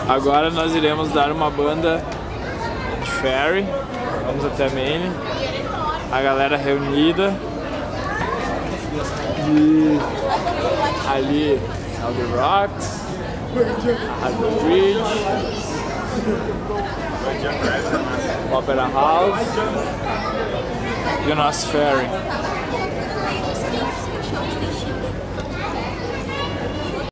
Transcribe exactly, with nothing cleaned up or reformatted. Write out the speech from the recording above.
Agora nós iremos dar uma banda de ferry. Vamos até Maine. A galera reunida. E ali é o The Rocks, a Harbor Bridge, Opera House e o nosso ferry.